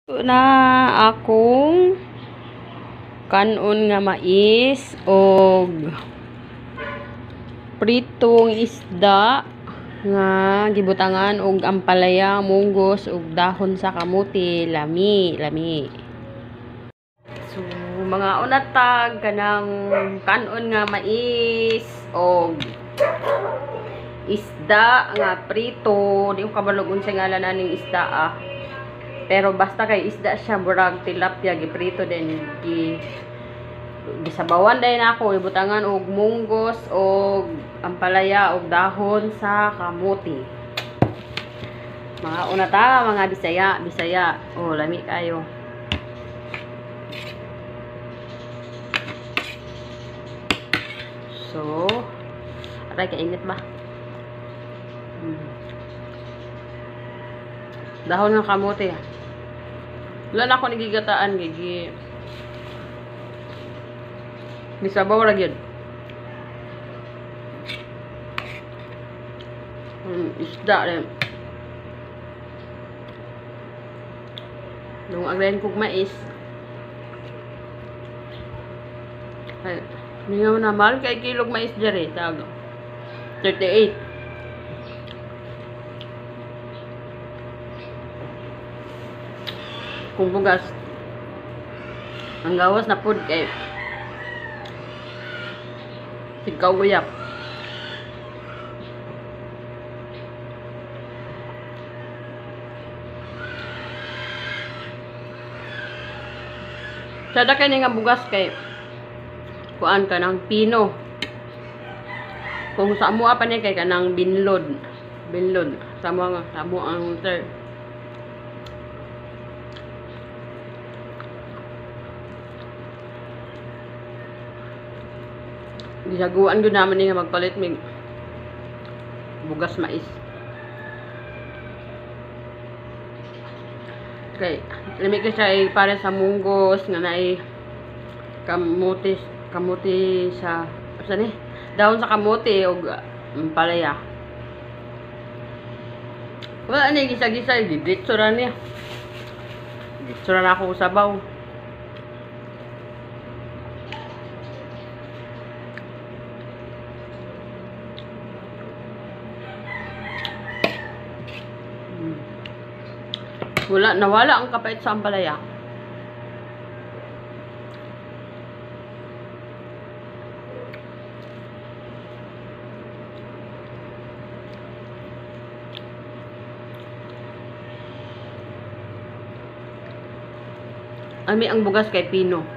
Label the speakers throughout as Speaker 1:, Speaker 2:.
Speaker 1: Ito na akong kanon nga mais o pritong isda nga gibutangan og ampalaya, monggos ug dahon sa kamote, lami. So mga unatag kanang kanon nga mais o isda nga prito, di ko kabalog unsay ngalan aning isda Pero basta kay isda siya, burag tilapia giprito din gisabawan din ako ibutangan og munggos og ampalaya og dahon sa kamote. Mga unata, mga Bisaya. Oh, lami kayo. So, aray kainit ba? Dahon ng kamote. Wala na ako nagigataan, misabaw ra gyud. Isda rin. Ang rin kog mais. Ay, mingaw na mahal kay kilog mais dere, tawag. 38. Kung bugas ang gawas na food kay ikaw guyap. Sada kay nga bugas kay kuan ka ng pino. Kung sa amo pa ni kay kanang binlod sa mo ang sir. Gisaguan yun naman nga magpalit mig bugas mais. Okay, lami ko siya para sa munggos nga naay kamote sa saan dahon sa kamote o palaya. Wala ni gisa-gisa diditso ra niya. Diditso ra ako sabaw. Nawala ang kapait sa ampalaya. Ami ang bugas kay pino.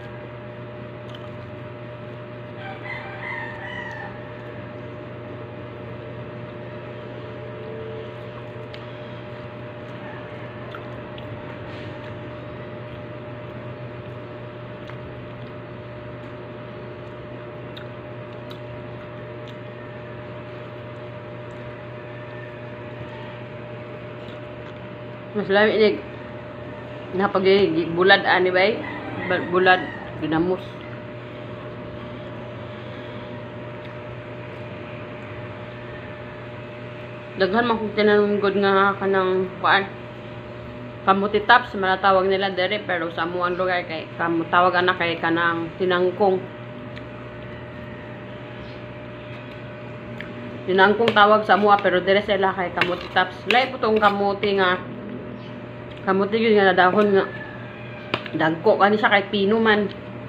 Speaker 1: Mas lami ini napag bulad ani bay bulad ginamos. Daghan man kung tinanunggod nga kanang kuan kamote tops manatawag nila dere, pero sa amuang lugar kay tawag ana kay kanang tinangkong tawag sa mua, pero dire sila kay kamote tops. Lay po tong kamote yun nga dahon nga dagko kani siya kay pino man.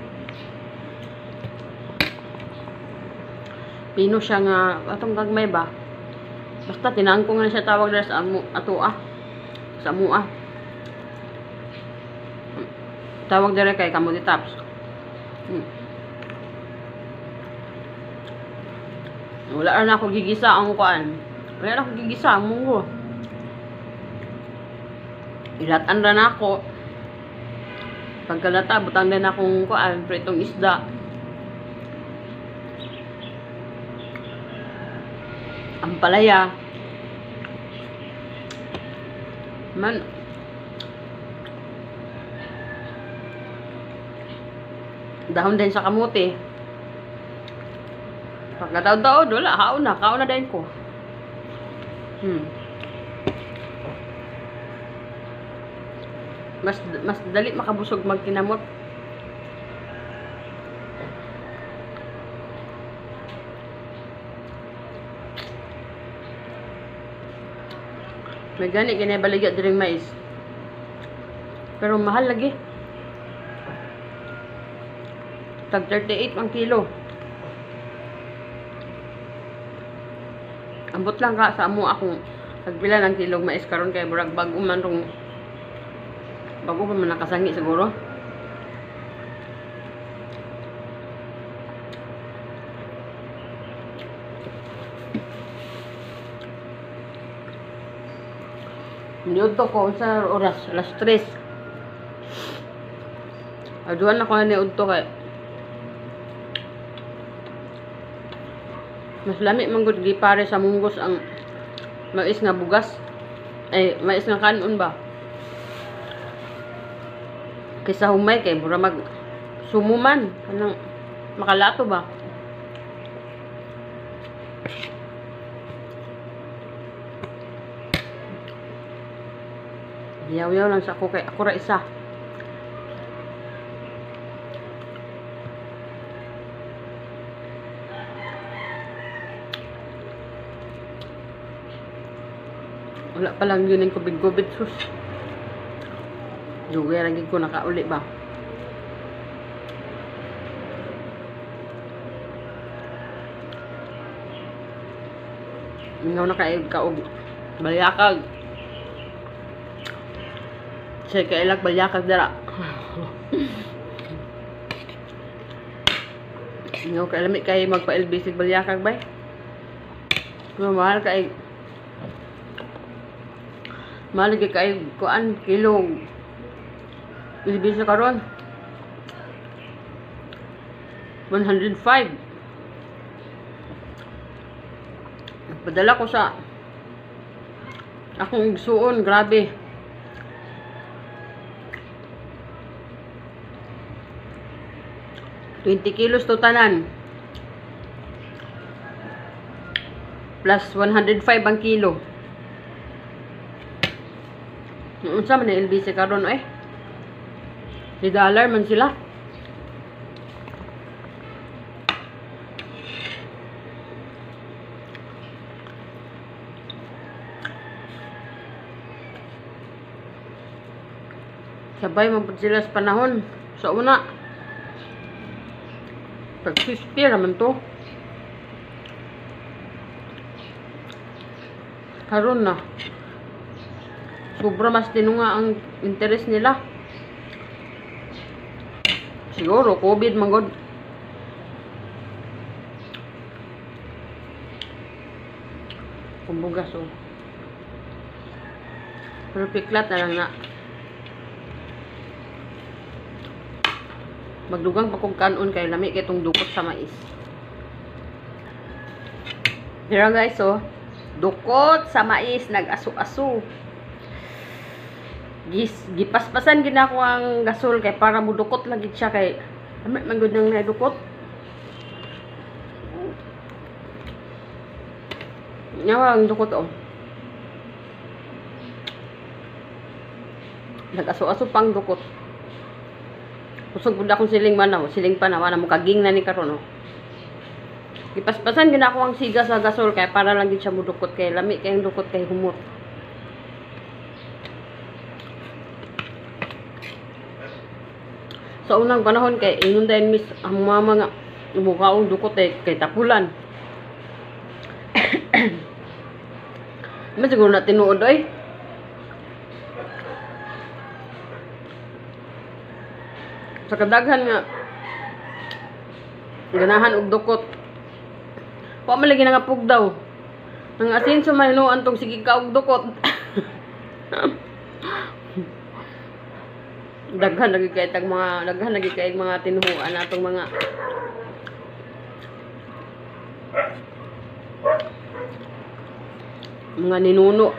Speaker 1: Pino siya nga atong gagmay ba. Basta tinangkong na siya tawag dira sa sa mua. Tawag dira kay kamote tops. Wala na ako gigisa ang kuan. Wala na ako gigisa ang munggo. Ilatan ra nako. Pagkalata butang din akong kuan pritong isda. Ampalaya. Man. Dahon din sa kamote. Pagkataon-taon wala kaon na din ko. Mas dali makabusog magkinamot. May gani kinabaligya diring mais. Pero mahal lagi. Tag 38 ang kilo. Ambot lang ka sa amo akong tagpila ng kilong mais karon kay burag bago man nakasangi siguro. Niudto ko sa oras, alas 3. Aduan ako na niudto kay mas lami man gud gipare sa munggos ang mais nga bugas. Ay, mais nga kanon ba? Kaysa humay kay mura mag sumuman kanang makalato ba? Yaw-yaw lang sa ako kay ako ra isa. Wala pa lang yun yung kubig-kubig sus. Dugay lagi ko nakauli ba. Ngaw na kaog balyakag. Siya kailag balyakag dara. Ngaw kailami kay magpa-LBC balyakag bay. Pero mahal kay malagi kay kuan kilong ilibisa karon 105. Padala ko sa akong igsuon, grabe. $20 kilos to tanan. Plus 105 ang kilo. Unsa man na LBC karon eh? $3 man sila. Sabay man pud sila sa panahon. Sa una pag 50 naman to. Karon na sobra mas tinunga ang interest nila. Siguro COVID man god. Kumbugas oh. Pero piklat na lang na. Magdugang pa kong kanon kay lami kay itong dukot sa mais. Dira guys oh. Dukot sa mais nag-aso-aso. Gipaspasan gina ko ang gasol kay para mudukot lagi siya kay amet man gud nang nadukot. Nyawa ang dukot oh. Nag-aso-aso pang dukot. Kusog pud akong siling manaw, siling panawa na mo kaging na ni karon oh. Gipaspasan gina ko ang siga sa gasol kay para lang gid siya mudukot kay lami kay ang dukot kay humot. Sa unang panahon kay inundayan mis ang mga mukaong dukot kay tapulan. Mas siguro na tinuod oy. Sa kadaghan nga ganahan og dukot. Wa man lagi nangapug daw. Nang asinso man hinuan tong sige ka og dukot. Daghan lagi kay mga tinuhuan natong mga ninuno.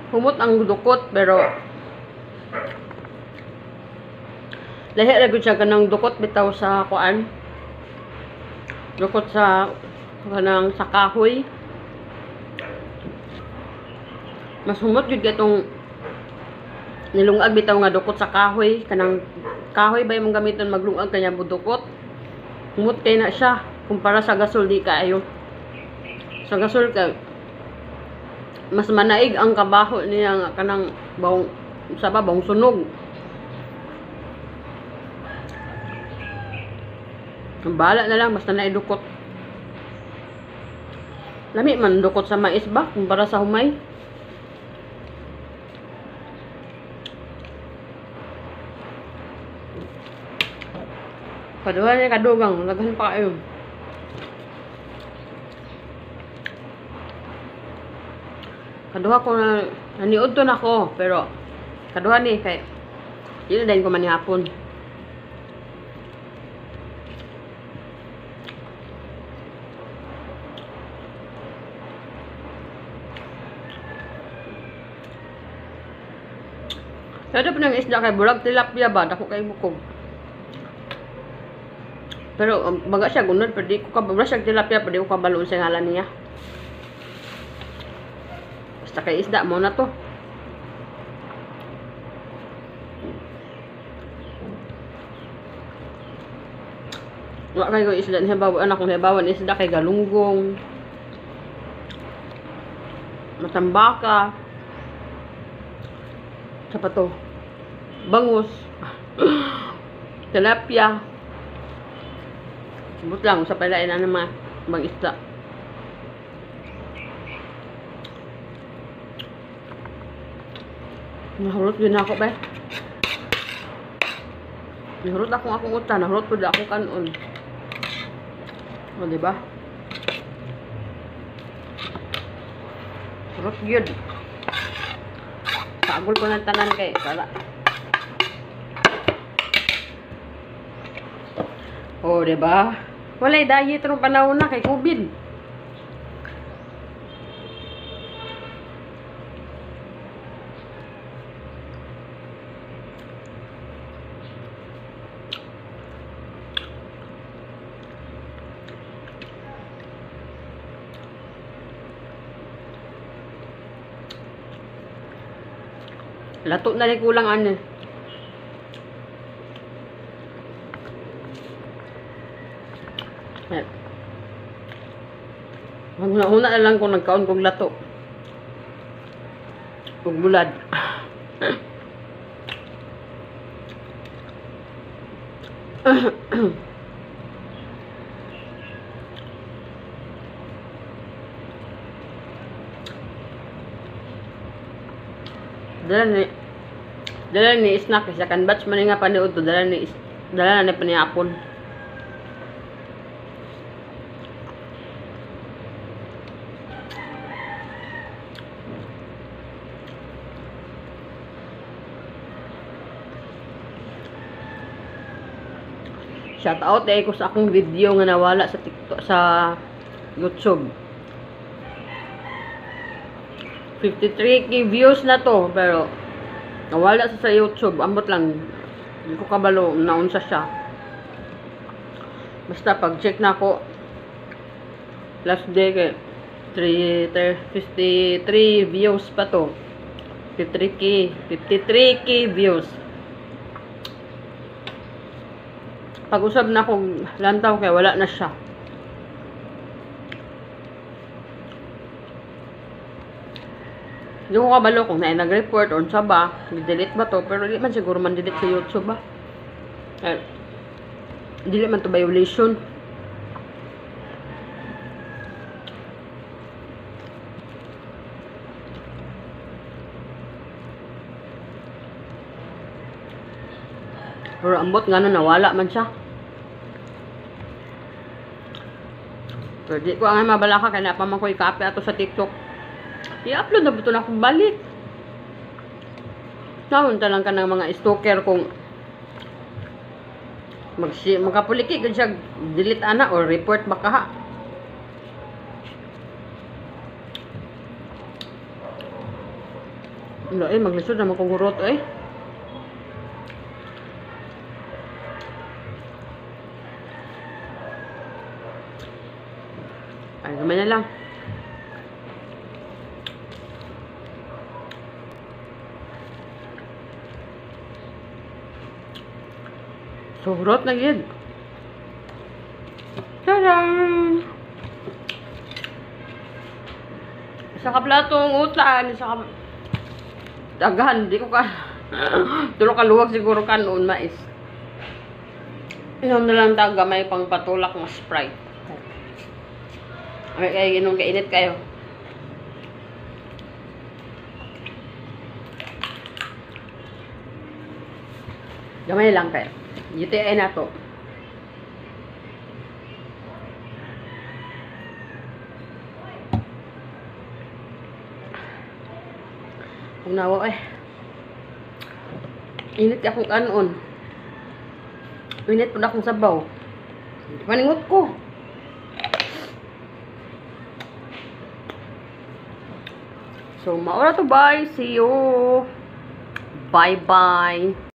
Speaker 1: humot ang dukot pero lahi ra gud siya kanang dukot bitaw sa kuan. Dukot sa kanang sa kahoy. Mas humot jud gatong nilungag bitaw nga dukot sa kahoy. Kanang kahoy ba imong gamiton maglungag kanya budukot. Humot kay na siya kumpara sa gasol di kaayo. Sa gasol ka mas manaig ang kabaho niya nga kanang bawong sa bawong sunog. Ang bala na lang basta naidukot. Lami man dukot sa mais ba kumpara sa humay. Kaduha niya kadugang, laghan pa kayo. Kaduha ko na, naniod to na ko, pero kaduha ni, kay, yun na din ko manihapon. Kada po ng isda kay bulag tilapia ba, dako kay bukog. Pero baga siya gunod, pero di ko kabalo siya tilapia, pero di ko kabalo sa ngalan niya. Basta kay isda mo na to. Wala kayo isda niya bawa, anak kong habawan isda kay galunggong, matambaka, sa pa to, bangus, tilapia. Subot lang, sa palain na naman, bang isda. Nahurot din ako, ba? Nahurot akong uta, nahurot ko din akong kanon. O, diba? Hurot yun. Pagul ko ng tanan kay, kala. O, diba? Walay diet nung panahon na kay COVID. Lato na rin kulang ano. Una na lang kung nagkaon kong lato. Kung bulad. Dala ni snack sa kan batch man nga paniud to dala na paniapon. Shout out ko sa akong video nga nawala sa TikTok sa YouTube. 53k views na to pero nawala sa YouTube. Ambot lang hindi ko kabalo naunsa siya. Basta pag check na ako last day kay 53 views pa to. 53k views. Pag-usab na akong lantaw kaya wala na siya. Hindi ko kabalo kung nag-report or sa ba, delete ba to, pero hindi man siguro man delete sa YouTube ba. Hindi man to violation. Pero ambot nga na nawala man siya. Pero di ko ang mabalaka kaya pa man ko i-copy ato sa TikTok. I-upload na buto na akong balik. Naunta lang ka ng mga stalker kung magkapuliki kung siya delete ana or report baka ha. Wala maglisod naman kong hurot Ay, gamay na lang. So, hurot na yun. Tadaan! Isa ka platong utan, isa ka daghan, di ko ka tulo ka luwag siguro ka noon, mais. Inom na lang taga, may pang patulak na Sprite. Ay, kayo inom kainit kayo. Gamay lang kayo. UTI na to. Unawa Init akong kanon. Init po na akong sabaw. Maningot ko. So, maura to bye. See you. Bye-bye.